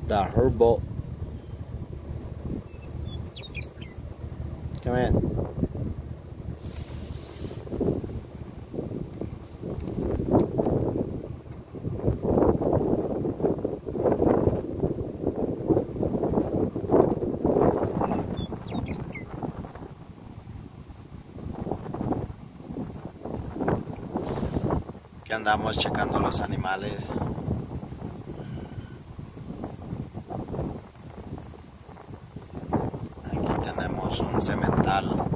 the herbal. Come in. Que andamos checando los animales. Aquí tenemos un cemental.